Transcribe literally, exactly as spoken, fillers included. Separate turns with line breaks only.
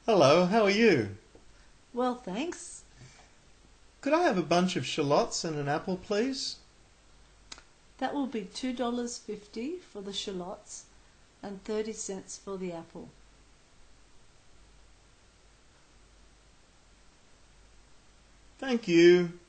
Hello, how are you?
Well, thanks.
Could I have a bunch of shallots and an apple, please?
That will be two dollars fifty for the shallots and thirty cents for the apple.
Thank you.